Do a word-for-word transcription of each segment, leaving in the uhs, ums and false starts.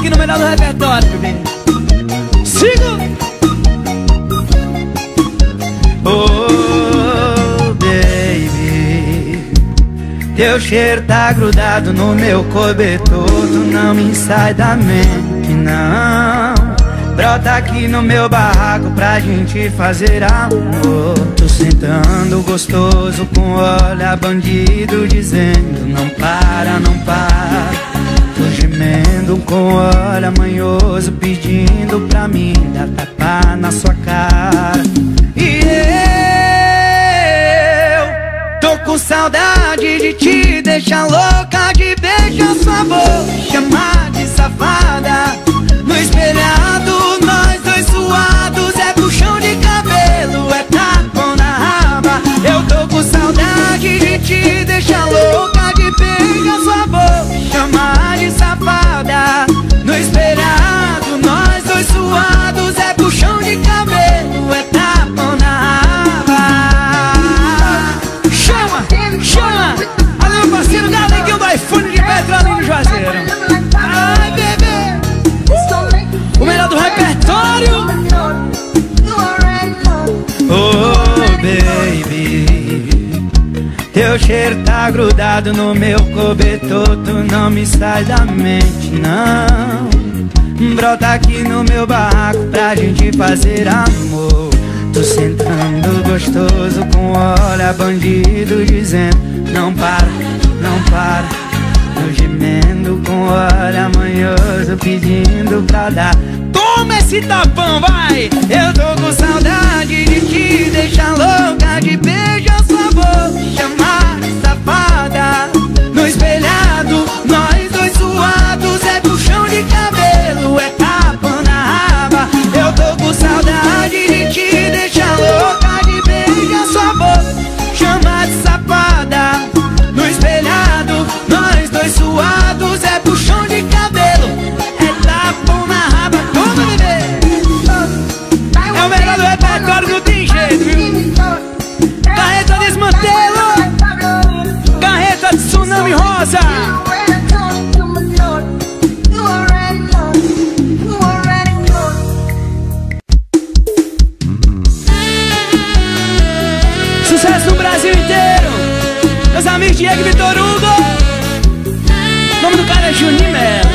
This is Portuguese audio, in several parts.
aqui no melhor do repertório, bebê. Siga! Oh, baby, teu cheiro tá grudado no meu cobertor. Tu não me sai da mente, não. Brota aqui no meu barraco pra gente fazer amor. Tô sentando gostoso com olhar bandido dizendo não para, não para. Tô gemendo com olhar manhoso pedindo pra mim dar tapa na sua cara. E eu tô com saudade de te deixar louca, de beijar sua boca, chamar de safada. No espelhado, nós dois suados, é puxão de cabelo, é tapão na raba. Eu tô com saudade de te deixar louca, de beijar sua boca, chamar de safada. No espelhado, nós dois suados, é puxão de cabelo, é tapão na raba. Chama, chama! Alô, meu parceiro Galeguinho do iPhone de Petrolina no Juazeiro. Ai, bebê! O melhor do repertório. Oh, baby, teu cheiro tá grudado no meu cobertor. Tu não me sai da mente, não. Brota aqui no meu barraco pra gente fazer amor. Tô sentando gostoso com olhar bandido dizendo não para, não para. Tô gemendo com olhar manhoso pedindo pra dar. Toma esse tapão, vai! Eu tô com saudade de te deixar louca, de beijar sua boca, chamar de safada. No espelhado, nós dois suados, é puxão de cabelo, é tapa na raba. Eu tô com saudade de te deixar louca, de beijar sua boca, chamar de safada. No espelhado, nós dois suados, é puxão de cabelo, é tapão na raba. Toma, bebê! É o melhor do repertório, não tem jeito, viu? Carreta desmantelo, carreta de tsunami rosa. Sucesso no Brasil inteiro. Meus amigos Diego e Vitor Hugo. O nome do cara é Juninho Melo.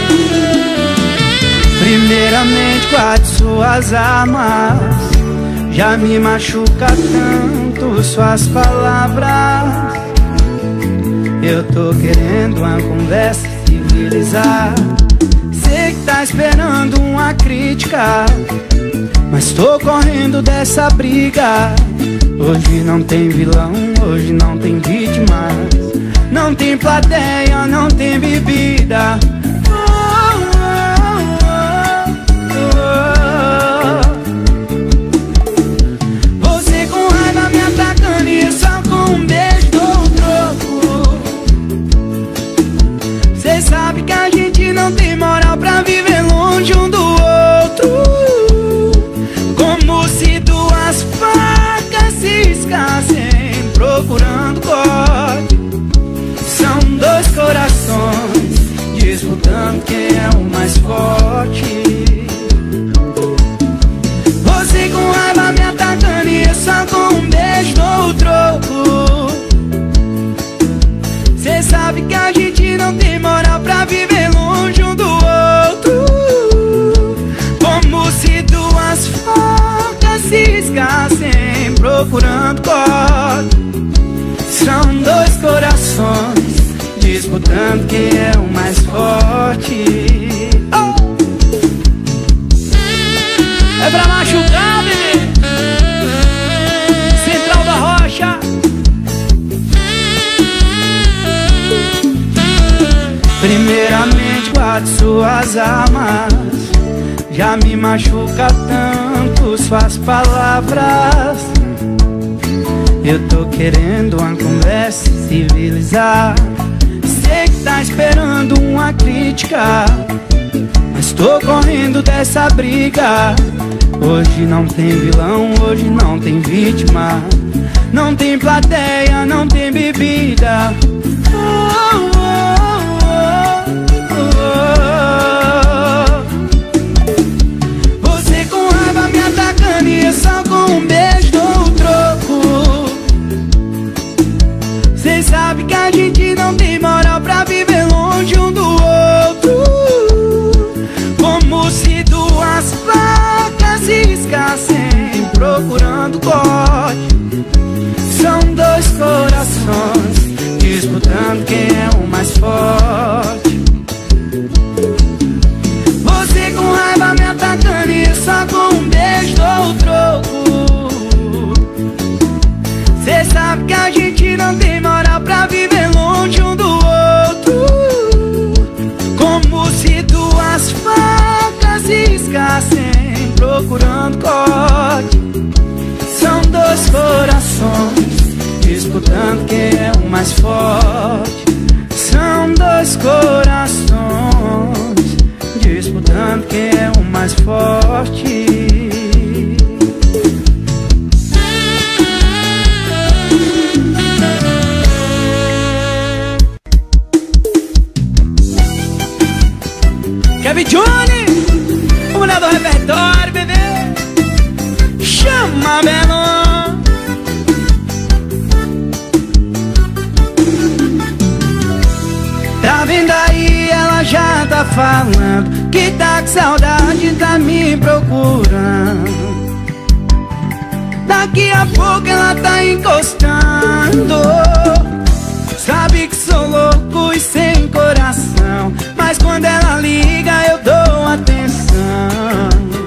Primeiramente guarde suas armas, já me machuca tanto suas palavras. Eu tô querendo uma conversa civilizada. Sei que tá esperando uma crítica, mas tô correndo dessa briga. Hoje não tem vilão, hoje não tem vítimas, não tem plateia, não tem bebida. Oh, oh, oh, oh. Você com raiva me atacando e só com um beijo dou um troco. Cê sabe que a gente não tem moral pra viver longe um do outro. Como se duas facas se escassem procurando corte. São dois corações disputando quem é o mais forte. Você com raiva me atacando e eu só com um beijo dou o troco. Cê sabe que a gente não tem moral pra viver longe um do outro. Como se duas facas se escassem procurando corte. São dois corações disputando quem é o mais forte. Oh! É pra machucar, bebê. Central da Rocha. Primeiramente guarde suas armas, já me machuca tanto suas palavras. Eu tô querendo uma conversa civilizada. Sei que tá esperando uma crítica, mas tô correndo dessa briga. Hoje não tem vilão, hoje não tem vítima, não tem plateia, não tem bebida. Oh, oh, oh, oh, oh. forte. São dois corações disputando quem é o mais forte. Você com raiva me atacando e só com um beijo dou o troco. Cê sabe que a gente não tem moral pra viver longe um do outro. Como se duas facas riscassem procurando corte. São dois corações disputando quem é o mais forte. São dois corações disputando quem é o mais forte. Kevin Johnny, o mulher do repertório, bebê. Chama, Belo. Tá vendo aí, ela já tá falando que tá com saudade, tá me procurando. Daqui a pouco ela tá encostando. Sabe que sou louco e sem coração, mas quando ela liga eu dou atenção.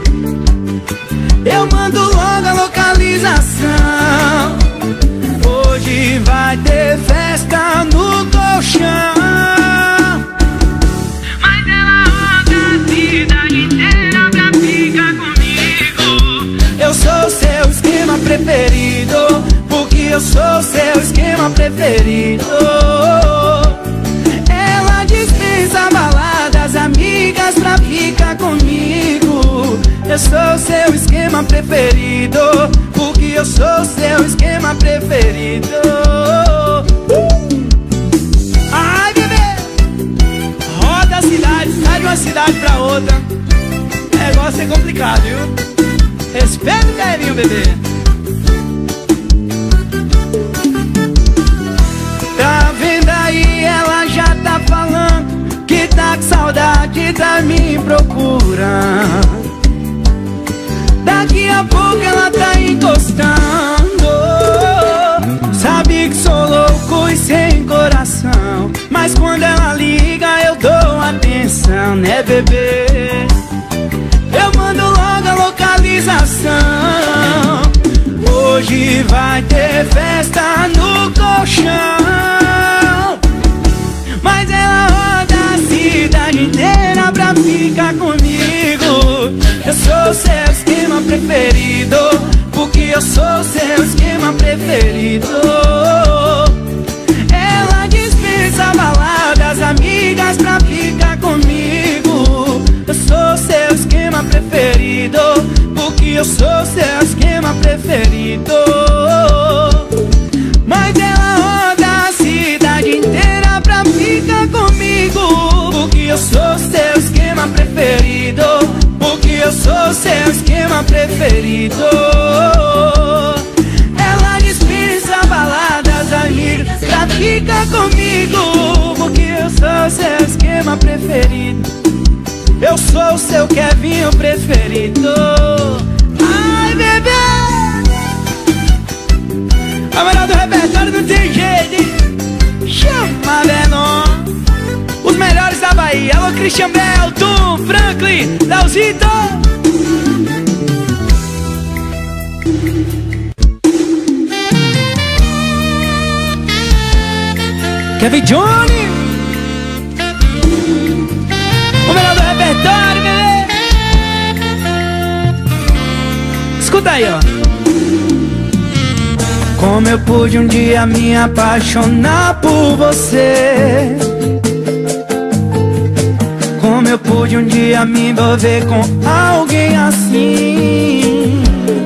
Eu mando logo a localização. Hoje vai ter festa no colchão. Mas ela roda a cidade inteira pra ficar comigo. Eu sou seu esquema preferido, porque eu sou seu esquema preferido. Ela dispensa baladas, amigas pra ficar comigo. Eu sou seu esquema preferido, porque eu sou seu esquema preferido. Ai, bebê, roda a cidade, sai de uma cidade pra outra. O negócio é complicado, viu? Respeita o Kevinho, bebê. Tá vendo aí, ela já tá falando que tá com saudade, tá me procurando. Daqui a pouco ela tá encostando. Sabe que sou louco e sem coração, mas quando ela liga eu dou atenção, né, bebê? Eu mando logo a localização. Hoje vai ter festa no colchão. Mas ela roda a cidade inteira pra ficar comigo. Eu sou seu esquema preferido, porque eu sou seu esquema preferido. Ela dispensa baladas, amigas pra ficar comigo. Eu sou seu esquema preferido, porque eu sou seu esquema preferido. Mas ela roda a cidade inteira pra ficar comigo, porque eu sou seu esquema preferido, porque eu sou seu esquema preferido. Ela dispensa baladas, amigas pra ficar comigo, porque eu sou seu esquema preferido. Eu sou o seu Kevinho preferido. Ai, bebê, a melhor do repertório não tem jeito, hein? Chama, Venom. Os melhores da Bahia. Alô, Christian Bell, Tom, Franklin, Lauzito. Kevin Johnny, o melhor do repertório, bebê. Escuta aí, ó. Como eu pude um dia me apaixonar por você. Como eu pude um dia me envolver com alguém assim,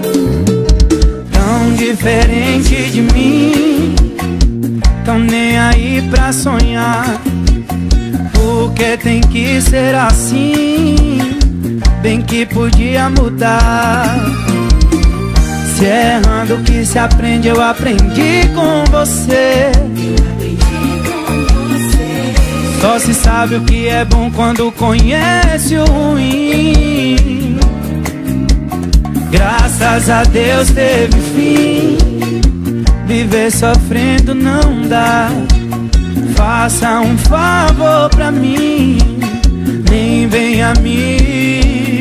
tão diferente de mim, tão nem aí pra sonhar. Porque tem que ser assim, bem que podia mudar. Se é errando que se aprende, eu aprendi com você. Só se sabe o que é bom quando conhece o ruim. Graças a Deus teve fim. Viver sofrendo não dá. Faça um favor pra mim, nem venha me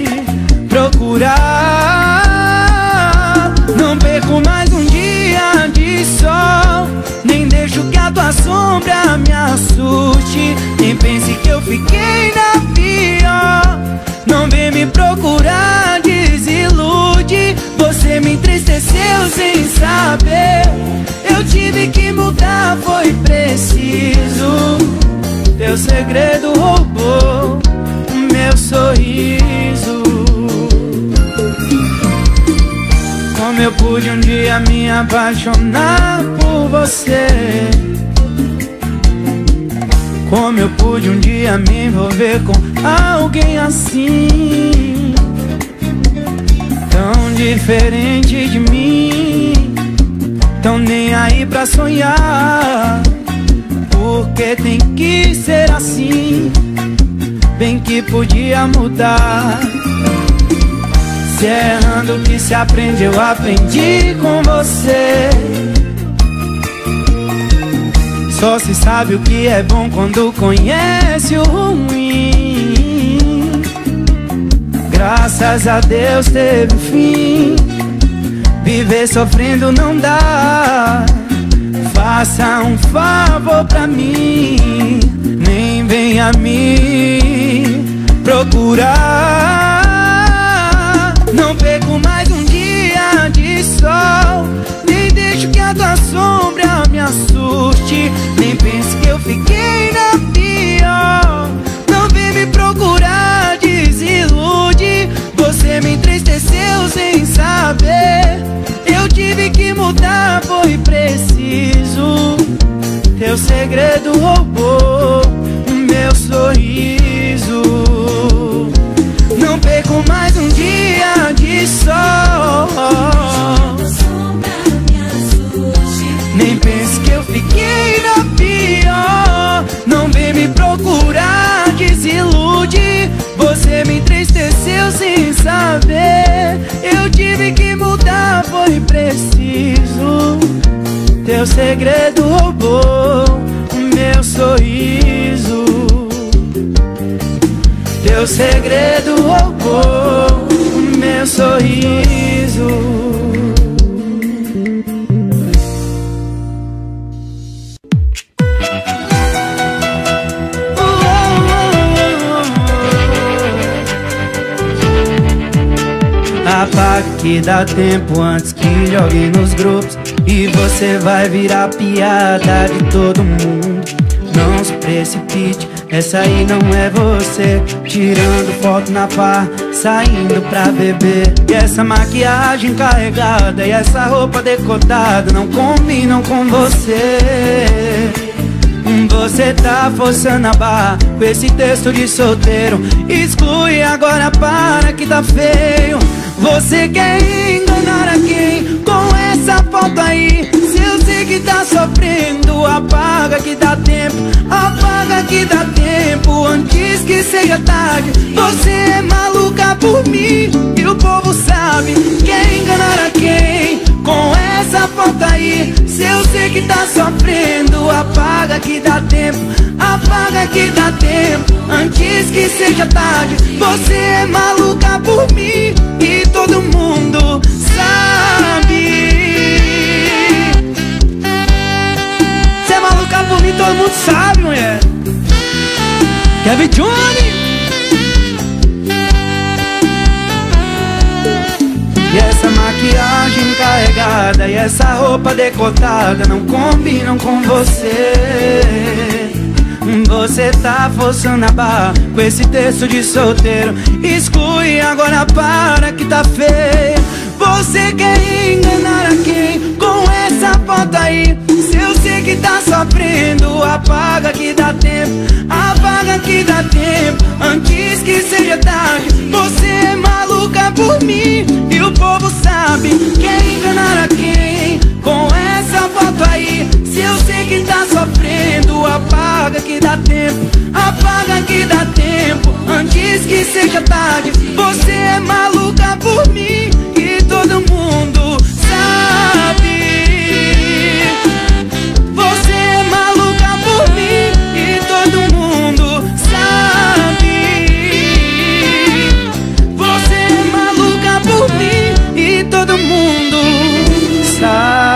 procurar. Não perco mais um dia de sol, nem deixo que a tua sombra me assuste. Nem pense que eu fiquei na pior. Não vem me procurar, desilude. Você me entristeceu sem saber. Eu tive que mudar, foi preciso. Teu segredo roubou o meu sorriso. Como eu pude um dia me apaixonar por você. Como eu pude um dia me envolver com alguém assim, tão diferente de mim, tão nem aí pra sonhar. Porque tem que ser assim, bem que podia mudar. Se é errando que se aprende, eu aprendi com você. Só se sabe o que é bom quando conhece o ruim. Graças a Deus teve fim. Viver sofrendo não dá. Faça um favor pra mim, nem venha me procurar. Não perco mais um dia de sol, nem deixo que a tua sombra me assuste. Nem pense que eu fiquei na pior. Não vem me procurar, desilude. Você me entristeceu sem saber. Eu tive que mudar, foi preciso. Teu segredo roubou o meu sorriso. Não perco mais um dia de sol, nem pense que eu fiquei na pior. Não vem me procurar, desilude. Você me entristeceu sem saber. Eu tive que mudar, foi preciso. Teu segredo roubou o meu sorriso. Teu segredo roubou o meu sorriso. Apaga que dá tempo antes que joguem nos grupos, e você vai virar piada de todo mundo. Não se precipite, essa aí não é você. Tirando foto na pá, saindo pra beber. E essa maquiagem carregada e essa roupa decotada não combinam com você. Você tá forçando a barra com esse texto de solteiro. Exclui agora, para que tá feio. Você quer enganar a quem com essa foto aí? Se eu sei que tá sofrendo, apaga que dá tempo. Apaga que dá tempo antes que seja tarde. Você é maluca por mim e o povo sabe. Quer enganar a quem com essa foto aí? Se eu sei que tá sofrendo, apaga que dá tempo. Apaga que dá tempo antes que seja tarde. Você é maluca por mim e todo mundo sabe. Você é maluca por mim, todo mundo sabe, mulher. Kevin Johnny. E essa maquiagem carregada e essa roupa decotada não combinam com você. Você tá forçando a barra com esse texto de solteiro. Exclui agora, para que tá feio. Você quer enganar a quem com essa foto aí? Se eu sei que tá sofrendo, apaga que dá tempo. Apaga que dá tempo antes que seja tarde. Você é maluca por mim e o povo sabe. Quer enganar a quem com essa foto aí? Se eu sei que tá sofrendo, apaga que dá tempo. Apaga que dá tempo antes que seja tarde. Você é maluca por mim e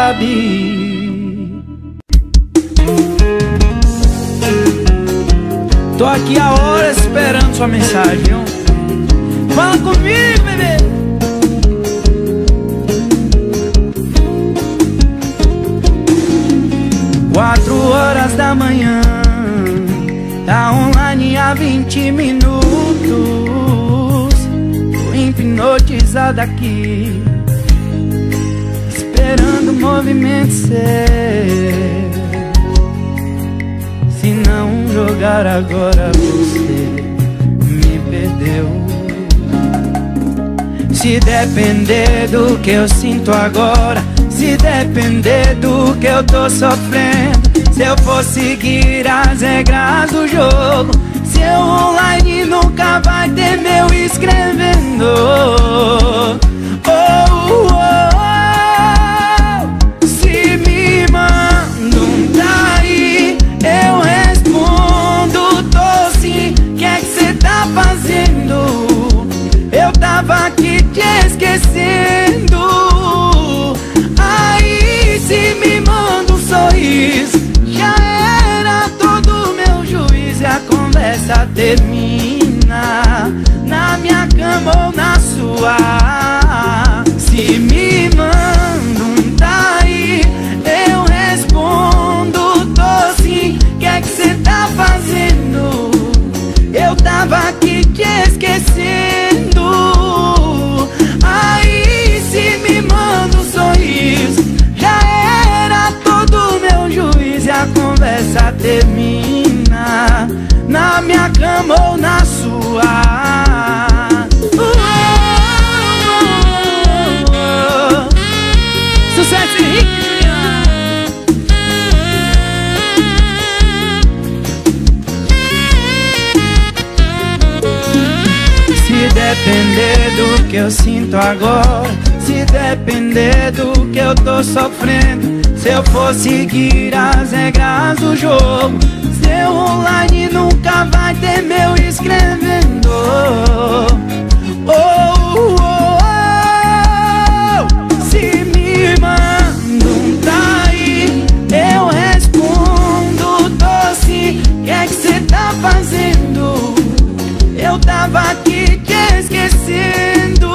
sabe. Tô aqui a hora esperando sua mensagem, viu? Fala comigo, bebê. Quatro horas da manhã, tá online há vinte minutos. Tô hipnotizado aqui, esperando o movimento ser. Se não jogar agora, você me perdeu. Se depender do que eu sinto agora, se depender do que eu tô sofrendo, se eu for seguir as regras do jogo, seu online nunca vai ter meu escrevendo. Oh, oh, oh. Se me manda um tá aí, eu respondo, tô sim. Que é que cê tá fazendo? Eu tava aqui te esquecendo. Aí se me manda um sorriso, já era todo meu juízo. E a conversa termina na minha cama ou na sua. Se me manda um tá aí, eu respondo, tô sim. Que é que cê tá fazendo? Eu tava aqui te esquecendo. Aí se me manda um sorriso, já era todo meu juízo. E a conversa termina na minha cama ou na sua. uh, uh, uh, uh. Sucesso Henrique Juliano. Se depender do que eu sinto agora, se depender do que eu tô sofrendo, se eu for seguir as regras do jogo, seu online nunca vai ter meu escrevendo. Oh, oh, oh. Se me manda um tá aí, eu respondo, tô sim. Que é que cê tá fazendo? Eu tava aqui te esquecendo.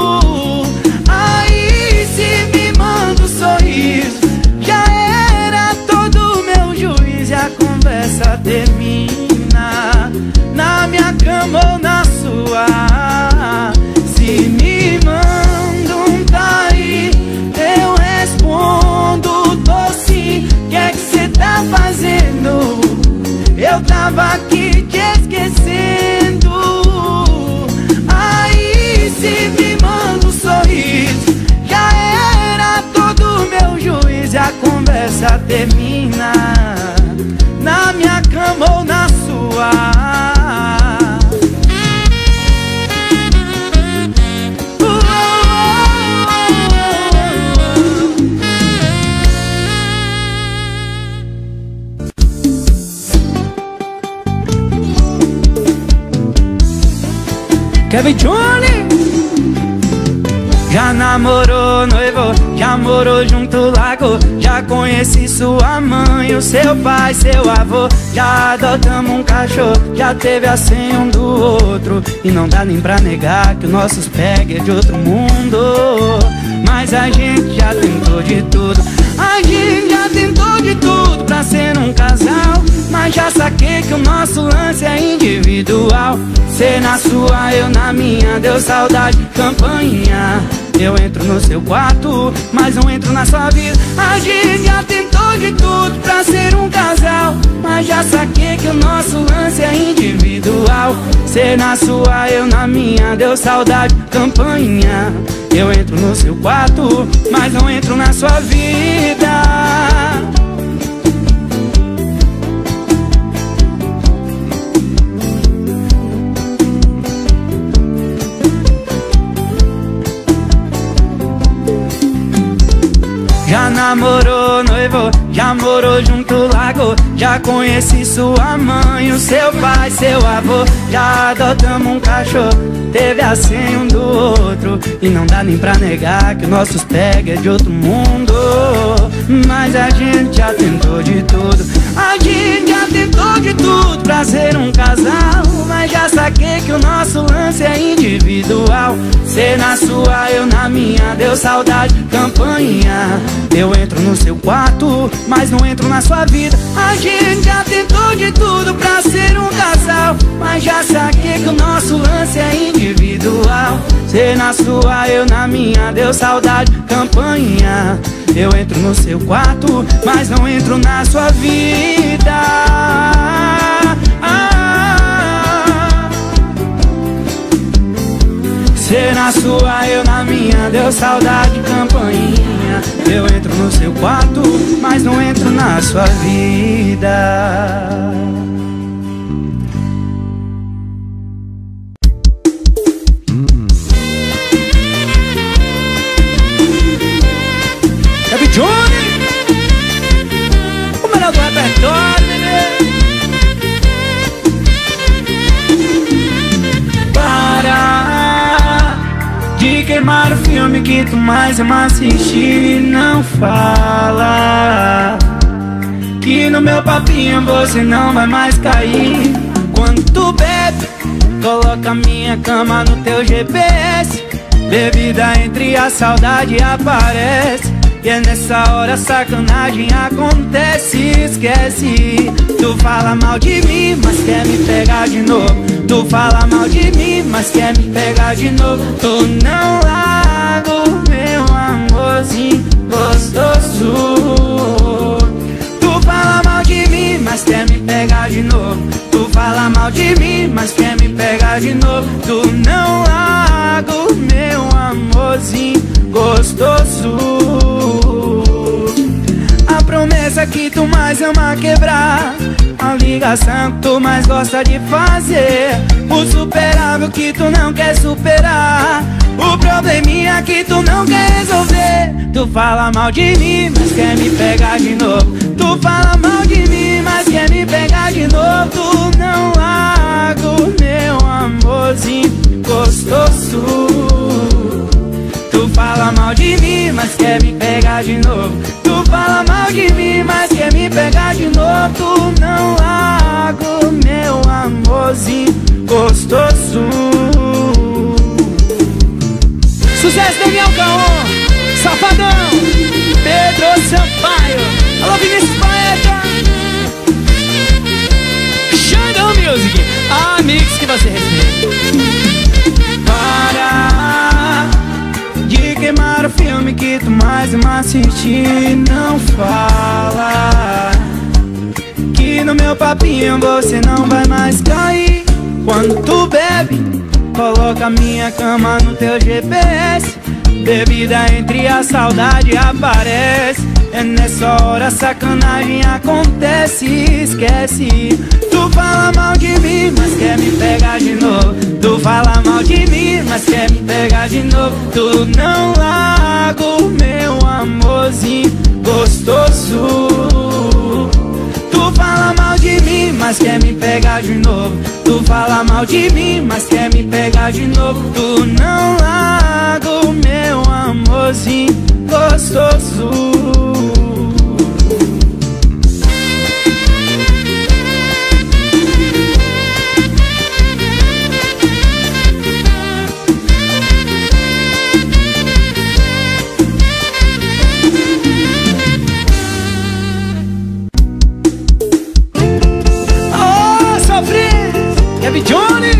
Aí se me manda um sorriso, já era todo meu juízo. E a conversa termina na minha cama ou na sua. Se me manda um tá aí, eu respondo, tô sim. Que é que cê tá fazendo? Eu tava aqui te esquecendo. Aí se me manda um sorriso, já era todo meu juízo. E a conversa termina na minha cama ou na sua. Kevin Johnny. Já namorou, noivou, já morou junto, largou. Já conheci sua mãe, o seu pai, seu avô. Já adotamos um cachorro, já teve a senha um do outro. E não dá nem pra negar que o nossos pega é de outro mundo. Mas a gente já tentou de tudo, a gente já tentou de tudo pra ser um casal. Mas já saquei que o nosso lance é individual. Cê na sua, eu na minha, deu saudade, campainha. Eu entro no seu quarto, mas não entro na sua vida. A gente já tentou de tudo pra ser um casal. Mas já saquei que o nosso lance é individual. Cê na sua, eu na minha, deu saudade, campainha. Eu entro no seu quarto, mas não entro na sua vida. Já namorou, noivou, já morou junto, largou. Já conheci sua mãe, o seu pai, seu avô. Já adotamos um cachorro, teve a senha um do outro. E não dá nem pra negar que nossos pega é de outro mundo. já tentou de tudo. A gente já tentou de tudo pra ser um casal, mas já saquei que o nosso lance é individual. Cê na sua, eu na minha, deu saudade, campainha. Eu entro no seu quarto, mas não entro na sua vida. A gente já tentou de tudo pra ser um casal, mas já saquei que o nosso lance é individual. Cê na sua, eu na minha, deu saudade, campainha. Eu entro no seu quarto, mas não entro na sua vida. ah. Cê na sua, eu na minha, deu saudade, campainha. Eu entro no seu quarto, mas não entro na sua vida. Johnny, o melhor do repertório, bebê. Para de queimar o filme que tu mais ama assistir. Não fala que no meu papinho você não vai mais cair. Quando tu bebe, coloca minha cama no teu G P S. Bebida entre a saudade aparece. E é nessa hora a sacanagem acontece. Esquece, tu fala mal de mim, mas quer me pegar de novo. Tu fala mal de mim, mas quer me pegar de novo. Tu não larga o meu amorzinho gostoso. Tu fala mal de mim, mas quer me pegar de novo. Tu fala mal de mim, mas quer me pegar de novo. Tu não larga o meu amorzinho gostoso. A promessa que tu mais ama quebrar, a ligação que tu mais gosta de fazer, o superável que tu não quer superar, o probleminha que tu não quer resolver. Tu fala mal de mim, mas quer me pegar de novo. Tu fala mal de mim, mas quer me pegar de novo. Tu não larga o meu amorzinho gostoso. Tu fala mal de mim, mas quer me pegar de novo. Tu fala mal de mim, mas quer me pegar de novo. Tu não larga o meu amorzinho gostoso. Sucesso, Daniel Caon, Safadão, Pedro Sampaio. Alô, Vinícius Poeta, Xandão Music, amigos que você respeita. Para de queimar o filme que tu mais ama assistir. Não fala que no meu papinho você não vai mais cair. Quando tu bebe, coloca minha cama no teu G P S. Bebida entre a saudade aparece. É nessa hora a sacanagem acontece. Esquece, tu fala mal de mim, mas quer me pegar de novo. Tu fala mal de mim, mas quer me pegar de novo. Tu não larga o meu amorzinho gostoso. Tu fala mal de mim, mas quer me pegar de novo. Tu fala mal de mim, mas quer me pegar de novo. Tu não larga o meu amorzinho gostoso. Johnny,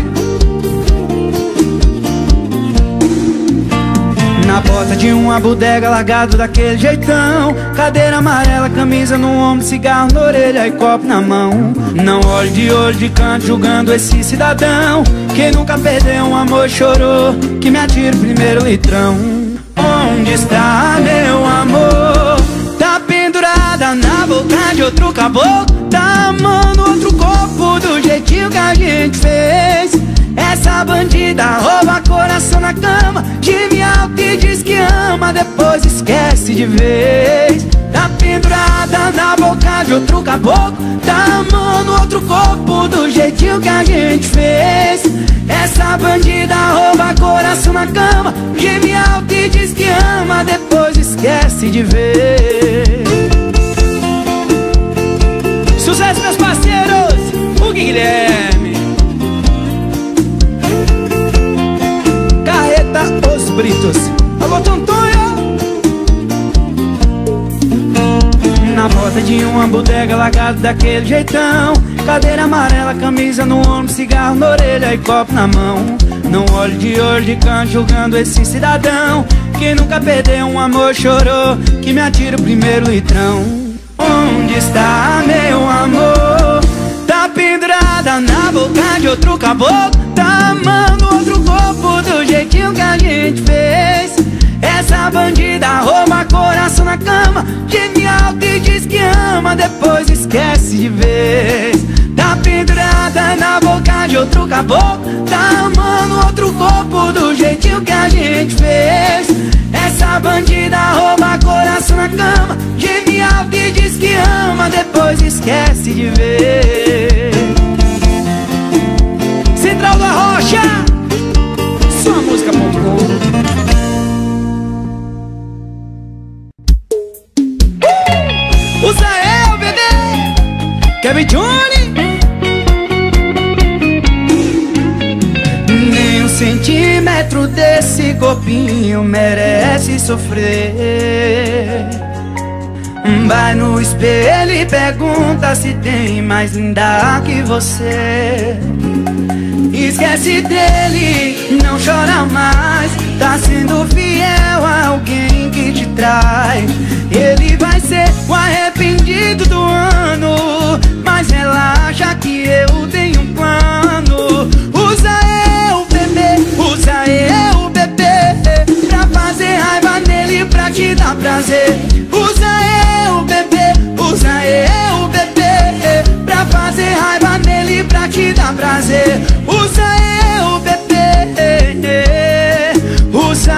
na porta de uma bodega, largado daquele jeitão, cadeira amarela, camisa no ombro, cigarro na orelha e copo na mão. Não olhe de olho de canto julgando esse cidadão. Quem nunca perdeu um amor chorou, que me atire o primeiro litrão. Onde está meu amor? Tá pendurada na boca de outro caboclo, tá amando outro corpo do jeitinho que a gente fez. Essa bandida rouba coração na cama, geme alto e diz que ama, depois esquece de vez. Tá pendurada na boca de outro caboclo, tá amando outro corpo do jeitinho que a gente fez. Essa bandida rouba coração na cama, geme alto e diz que ama, depois esquece de ver. na porta de uma bodega, largado daquele jeitão. Cadeira amarela, camisa no ombro, cigarro na orelha e copo na mão. Não olho de olho de canto julgando esse cidadão que nunca perdeu um amor, chorou, que me atira o primeiro litrão. Onde está meu amor? Tá pendurada na boca de outro caboclo, tá amando outro corpo do jeitinho que a gente fez. Essa bandida rouba coração na cama, geme alto e diz que ama, depois esquece de vez. Tá pendurada na boca de outro caboclo, tá amando outro corpo do jeitinho que a gente fez. Essa bandida rouba coração na cama, geme alto e diz que ama, depois esquece de ver. Central da Rocha, só música ponto com. Usa eu, bebê, Kevin Johnny. Nem um centímetro desse corpinho merece sofrer. Vai no espelho e pergunta se tem mais linda que você. Esquece dele, não chora mais, tá sendo fiel a alguém que te trai. Ele vai ser o arrependido do ano, mas relaxa que eu tenho um plano. Usa eu, bebê, usa eu, bebê, pra fazer raiva nele, pra te dar prazer. Usa eu, bebê, usa eu, bebê, pra fazer raiva nele, pra te dar prazer. Usa eu, bebê, usa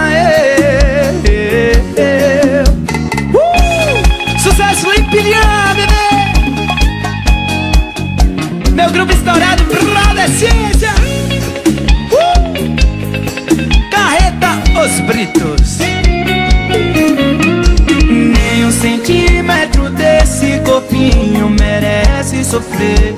eu. uh! Sucesso empilhando, bebê. Meu grupo estourado, Brodescência. uh! Carreta Os Britos. Nem um centímetro desse corpinho merece sofrer.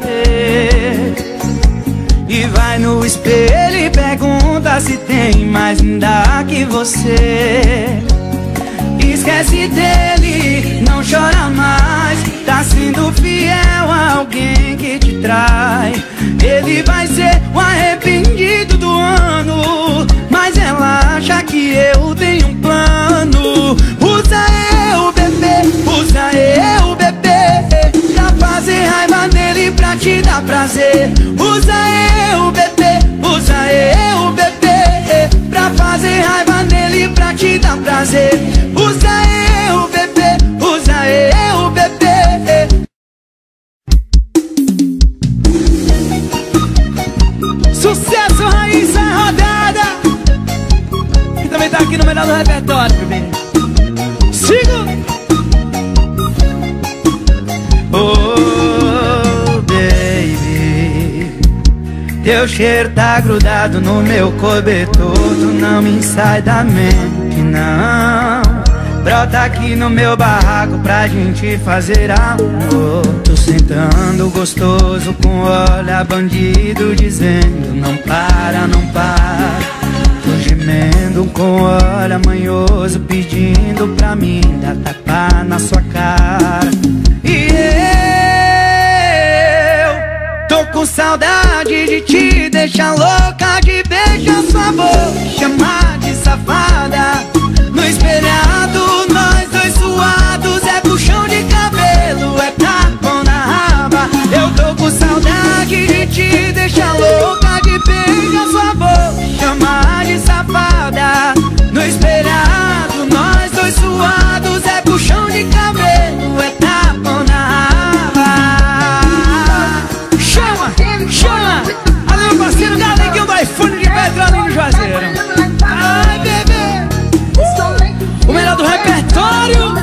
E vai no espelho e pergunta se tem mais linda que você. Esquece dele, não chora mais, tá sendo fiel a alguém que te trai. Ele vai ser o arrependido do ano, mas ela acha que eu tenho um plano. Usa eu, bebê, usa eu, bebê, pra fazer raiva nele, pra te dar prazer. Usa eu, bebê, usa eu, bebê, pra fazer raiva nele, pra te dar prazer. Usa eu, bebê, usa eu, bebê. Sucesso, Raíssa Rodada, que também tá aqui no melhor do repertório, bebê. Siga! Oh, baby, teu cheiro tá grudado no meu cobertor, tu não me sai da mente, não. Brota aqui no meu barraco pra gente fazer amor. Tô sentando gostoso com olhar bandido dizendo não para, não para. Tô gemendo com olhar manhoso pedindo pra mim dar tapa na sua cara. E eu tô com saudade de te deixar louca, de beijar sua boca, chamar de safada. No espelhado, nós dois suados, é puxão de cabelo, é tapão na raba. Eu tô com saudade de te deixar louca, de beijar sua boca, chamar de safada. No espelhado, nós dois suados, é puxão de cabelo, é tapão na raba. Chama, chama! Alô, meu parceiro Galeguinho do iPhone de Pedro ali no Juazeiro. Ai, bebê! O melhor do repertório.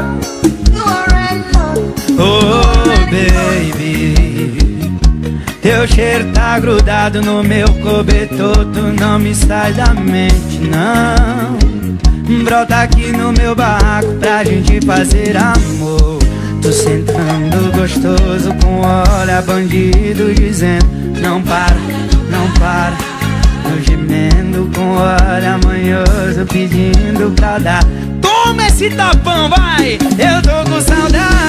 Oh, baby, teu cheiro tá grudado no meu cobertor, tu não me sai da mente, não. Brota aqui no meu barraco pra gente fazer amor. Tô sentando gostoso com olhar bandido dizendo não para, não para. Tô gemendo com olhar manhoso pedindo pra dar. Toma esse tapão, vai! Eu tô com saudade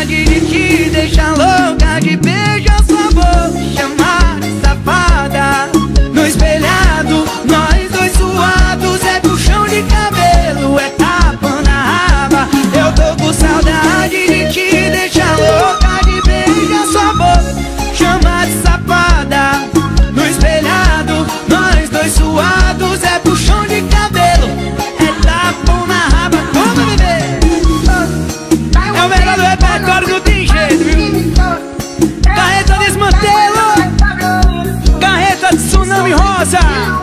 agora não tem jeito, viu? Carreta desmantelo, carreta tsunami rosa.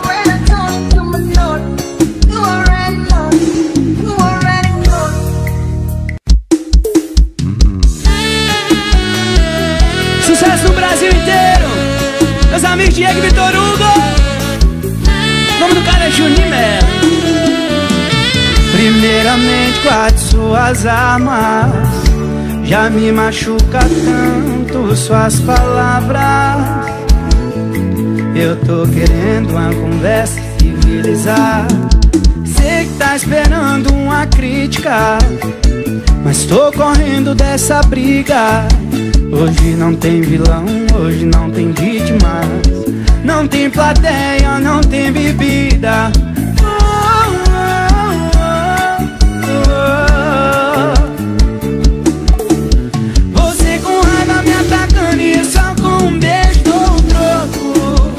Sucesso no Brasil inteiro. Meus amigos Diego e Vitor Hugo. O nome do cara é Juninho Melo. Primeiramente guarde suas armas. Já me machuca tanto suas palavras. Eu tô querendo uma conversa civilizar. Sei que tá esperando uma crítica, mas tô correndo dessa briga. Hoje não tem vilão, hoje não tem vítimas. Não tem plateia, não tem bebida. Você com raiva me atacando e só com um beijo dou um troco.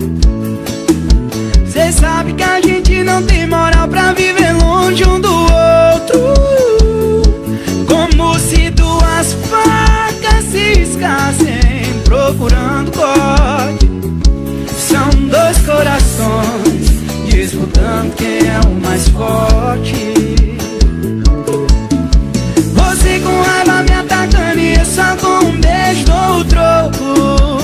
Cê sabe que a gente não tem moral pra viver longe um do outro. Como se duas facas se escassem procurando corte. São dois corações disputando quem é o mais forte. Você com raiva me atacando e eu só com um beijo dou o troco.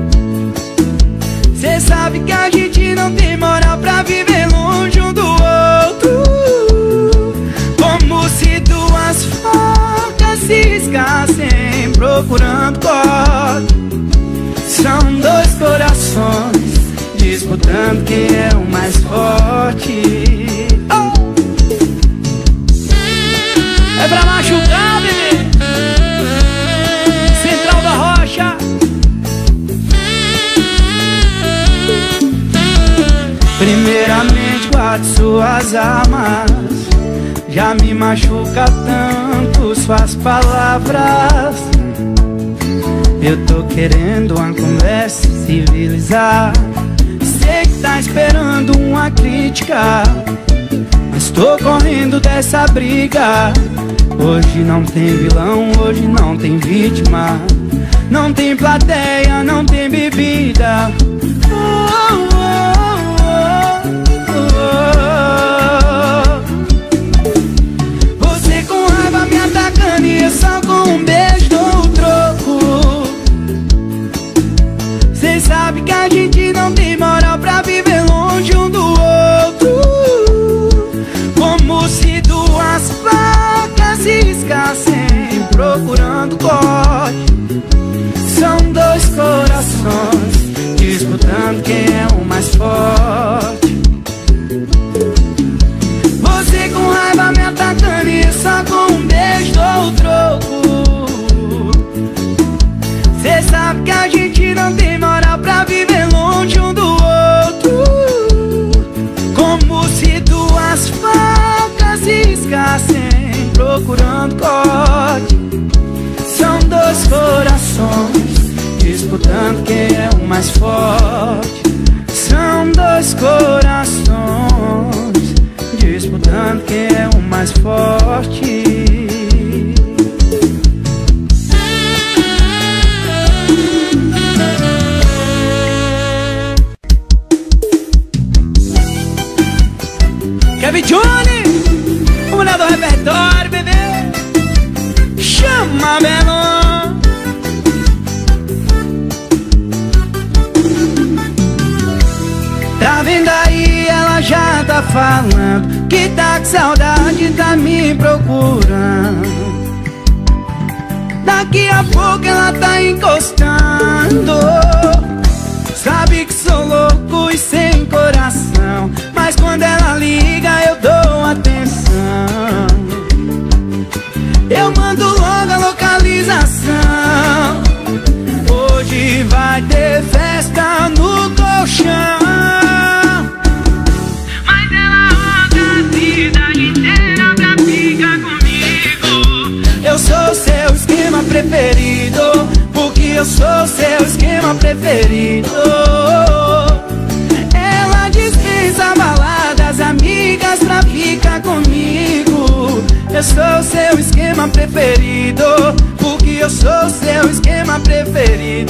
Cê sabe que a gente não tem moral pra viver longe um do outro. Como se duas facas se escassem procurando corte. São dois corações disputando quem é o mais forte. Oh! É pra machucar, bebê. Central da Rocha. Primeiramente guarde suas armas. Já me machuca tanto suas palavras. Eu tô querendo uma conversa civilizar. Sei que tá esperando uma crítica, mas tô correndo dessa briga. Hoje não tem vilão, hoje não tem vítima. Não tem plateia, não tem bebida. Oh, oh, oh, oh. Você com raiva me atacando e eu só com um beijo dou o troco. Cê sabe que a gente não tem moral pra viver longe um do outro. Como se duas facas se escassem procurando corte. São dois corações disputando quem é o mais forte. Você com raiva me atacando e eu só com um beijo dou o troco. Cê sabe que a gente não tem moral pra viver longe um do outro. Como se duas facas se escassem procurando corte. São dois corações disputando quem é o mais forte. São dois corações disputando quem é o mais forte. Kevin Johnny, o mulher do repertório, bebê. Chama, Belo. Tá vendo aí, ela já tá falando que tá com saudade, tá me procurando. Daqui a pouco ela tá encostando. Sabe que sou louco e sem coração, mas quando ela liga eu dou atenção. Eu mando logo a localização. Hoje vai ter festa no colchão. Mas ela roda a cidade inteira pra ficar comigo. Eu sou seu esquema preferido, porque eu sou seu esquema preferido. Ela dispensa baladas, amigas pra ficar comigo. Eu sou seu esquema preferido, porque eu sou seu esquema preferido.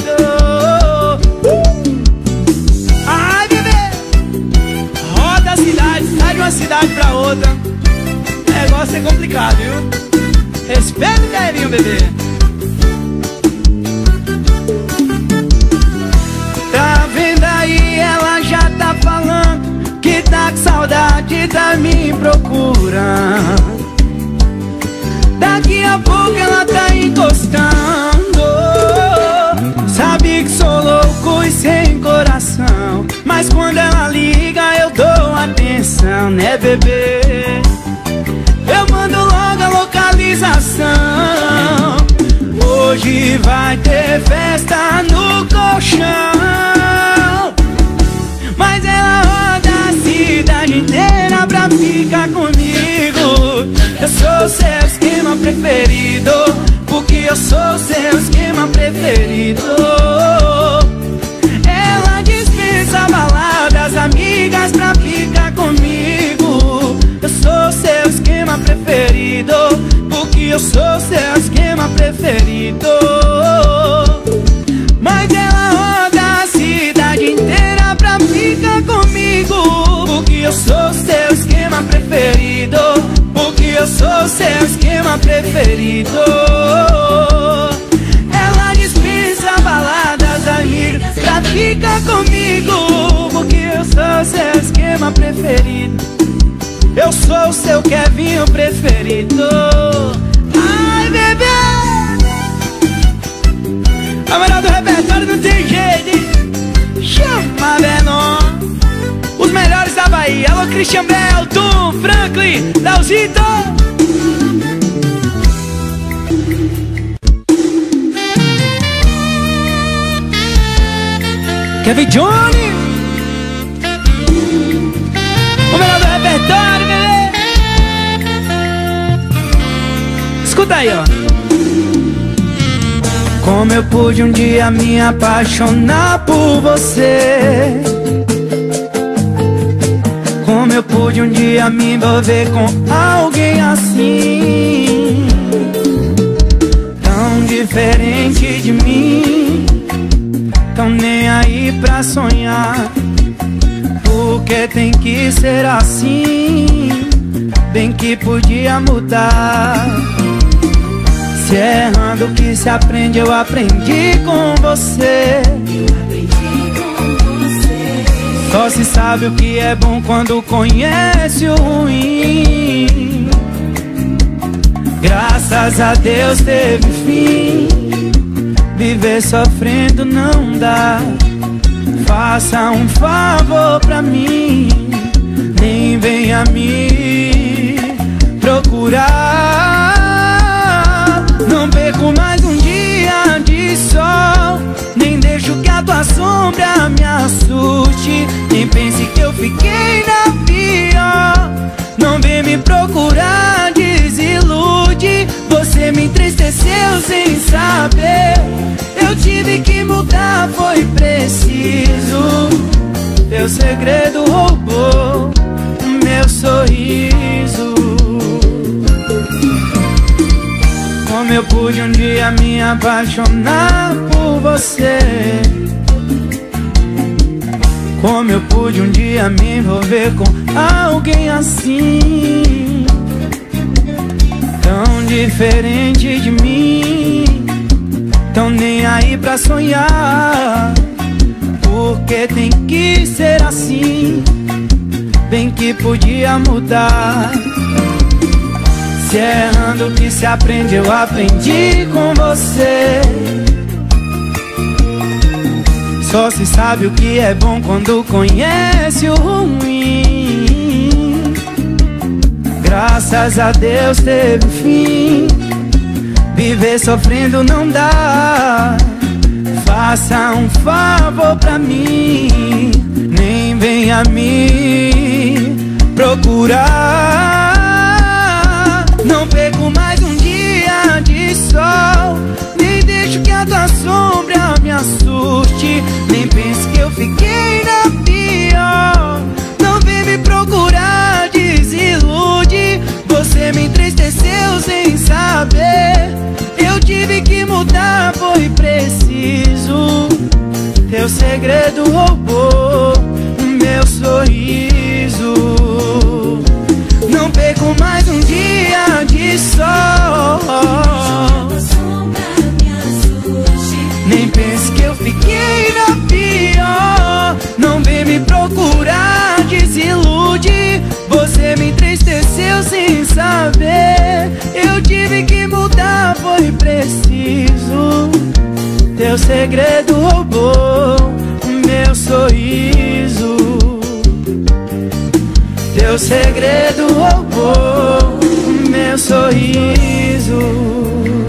Ai, bebê, roda a cidade, sai de uma cidade pra outra. O negócio é complicado, viu? Respeita o Kevin, bebê. Tá vendo aí, ela já tá falando que tá com saudade, tá me procurando. Daqui a pouco ela tá encostando. Sabe que sou louco e sem coração, mas quando ela liga eu dou atenção, né, bebê? Eu mando logo a localização. Hoje vai ter festa no colchão, mas ela roda a cidade inteira pra ficar comigo. Eu sou seu esquema preferido, porque eu sou seu esquema preferido. Ela dispensa baladas, amigas pra ficar comigo. Eu sou seu esquema preferido, porque eu sou seu esquema preferido. Mas ela roda a cidade inteira pra ficar comigo, porque eu sou seu esquema preferido, porque eu sou seu esquema preferido. Ela dispensa baladas, amigos, pra ficar comigo, porque eu sou seu esquema preferido. Eu sou o seu Kevinho preferido. Ai, bebê, a melhor do repertório não tem jeito, hein? Chama Venom. Os melhores da Bahia. Alô, Christian Bell, Tom, Franklin, Dalzito. Kevin Johnny. O melhor do repertório, bebê. Escuta aí, ó. Como eu pude um dia me apaixonar por você, como eu pude um dia me envolver com alguém assim, tão diferente de mim, tão nem aí pra sonhar. Porque tem que ser assim, bem que podia mudar. Se é errando que se aprende, eu aprendi com você. Só se sabe o que é bom quando conhece o ruim. Graças a Deus teve fim. Viver sofrendo não dá. Faça um favor pra mim, nem venha me procurar. Não perco mais um dia de sol, nem deixo que a tua sombra me assuste. Nem pense que eu fiquei na pior. Não vem me procurar, desilude. Você me entristeceu sem saber. Eu tive que mudar, foi preciso. Teu segredo roubou meu sorriso. Como eu pude um dia me apaixonar por você, como eu pude um dia me envolver com alguém assim, tão diferente de mim, tão nem aí pra sonhar. Porque tem que ser assim, bem que podia mudar. Se é errando que se aprende, eu aprendi com você. Só se sabe o que é bom quando conhece o ruim. Graças a Deus teve fim. Viver sofrendo não dá. Faça um favor pra mim, nem venha me procurar. Não perco mais um dia de sol, nem deixo que a tua sombra me assuste. Nem pense que eu fiquei na pior. Não vem me procurar, desilude. Você me entristeceu esqueceu sem saber. Eu tive que mudar, foi preciso. Teu segredo roubou o meu sorriso. Não perco mais um dia de sol. Nem pense que eu fiquei na pior. Não vem me procurar, desilude. Você me entristeceu sem saber. Eu tive que mudar, foi preciso. Teu segredo roubou o meu sorriso. Teu segredo roubou o meu sorriso.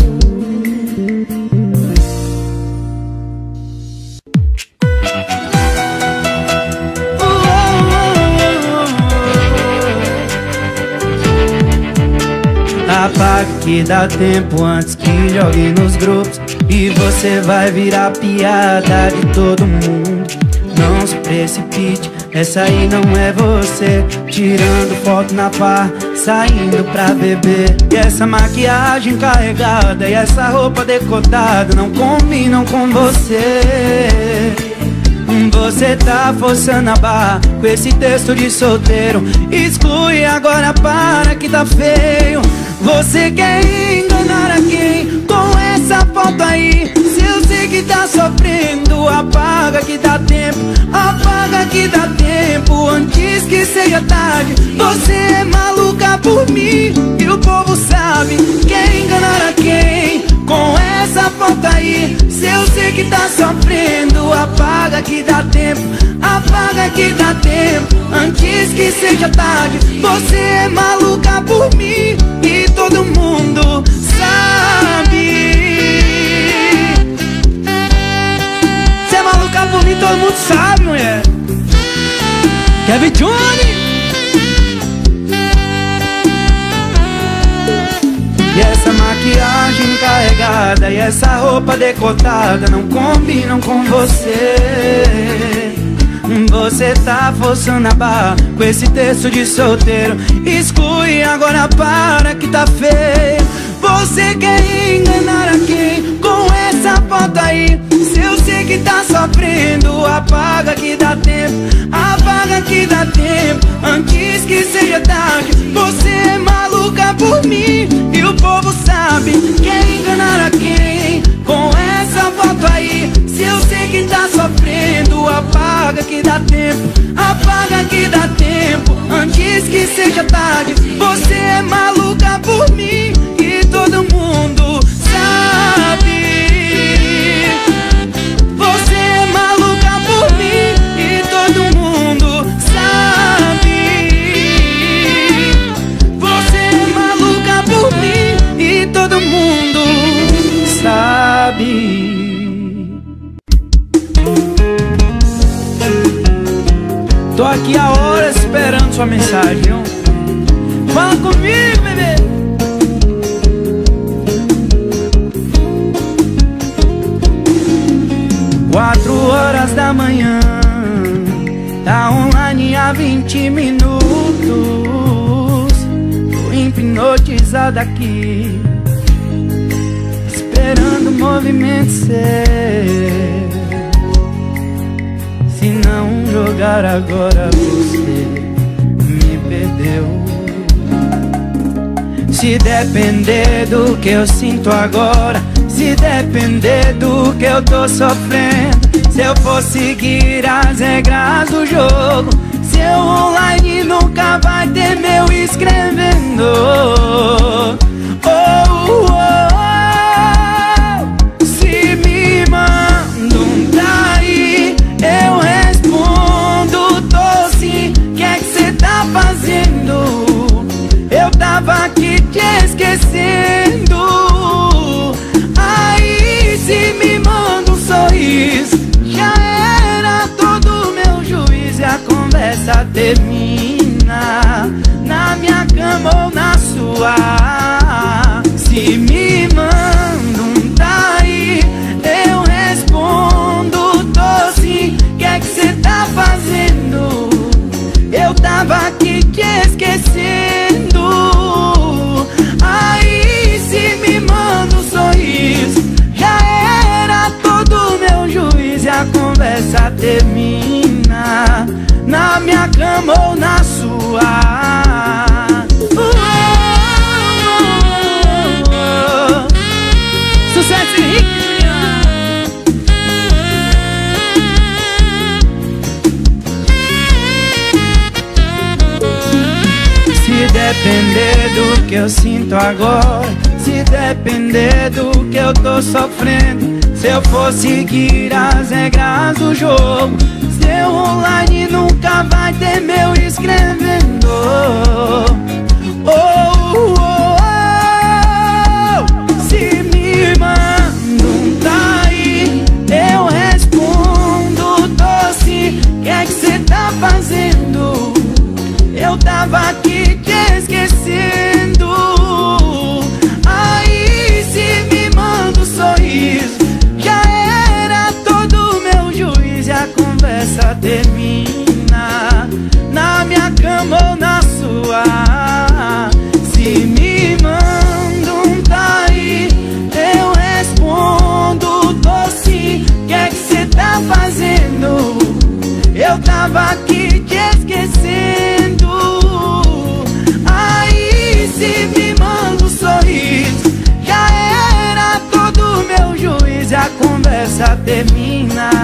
Apaga que dá tempo antes que jogue nos grupos e você vai virar piada de todo mundo. Não se precipite, essa aí não é você. Tirando foto na pá, saindo pra beber. E essa maquiagem carregada e essa roupa decotada não combinam com você. Você tá forçando a barra com esse texto de solteiro. Exclui agora, para que tá feio. Você quer enganar a quem com essa foto aí? Se eu sei que tá sofrendo, apaga que dá tempo. Apaga que dá tempo antes que seja tarde. Você é maluca por mim e o povo sabe. Quer enganar a quem com essa foto aí? Se eu sei que tá sofrendo, apaga que dá tempo. Apaga que dá tempo antes que seja tarde. Você é maluca por mim e todo mundo sabe. Você é maluca por mim, todo mundo sabe, mulher. Kevin Johnny. E essa maquiagem carregada e essa roupa decotada não combinam com você. Você tá forçando a barra com esse texto de solteiro. Exclui agora, para que tá feio. Você quer enganar a quem com essa foto aí? Se eu sei que tá sofrendo, apaga que dá tempo. Apaga que dá tempo antes que seja tarde. Você é maluca por mim e o povo sabe. Quer enganar a quem com essa foto aí? Se eu sei que tá sofrendo, apaga que dá tempo. Apaga que dá tempo antes que seja tarde. Você é maluca por mim e todo mundo sabe. Você é maluca por mim e todo mundo sabe. Você é maluca por mim e todo mundo sabe. Tô aqui a hora esperando sua mensagem, viu? Fala comigo, bebê. Quatro horas da manhã, tá online há vinte minutos. Tô hipnotizado aqui, esperando o movimento ser. Se não jogar agora, você me perdeu. Se depender do que eu sinto agora, se depender do que eu tô sofrendo, se eu for seguir as regras do jogo, seu online nunca vai ter meu escrevendo. Oh, oh, oh. Se me manda um trair, eu respondo, tô sim. Que é que cê tá fazendo? Eu tava aqui te esquecendo. Aí se me manda um sorriso, já era todo meu juízo. E a conversa termina na minha cama ou na sua. Se me manda um daí, eu respondo, tô sim. Que é que cê tá fazendo? Eu tava aqui te esquecendo. Aí na minha cama ou na sua. uh, uh, uh, uh. Sucesso Henrique Se depender do que eu sinto agora, se depender do que eu tô sofrendo, se eu for seguir as regras do jogo, seu online nunca vai ter meu escrevendo. Oh, oh, oh, oh. Se me manda um trair, eu respondo doce. Que é que cê tá fazendo? Eu tava aqui te esquecendo. Aí se me manda um sorriso, já era todo meu juiz. E a conversa termina na minha cama ou na sua. Se me manda um trair, eu respondo doce. Que é que cê tá fazendo? Eu tava aqui te esquecendo. Aí se me manda um sorriso, já era todo meu juiz. E a conversa termina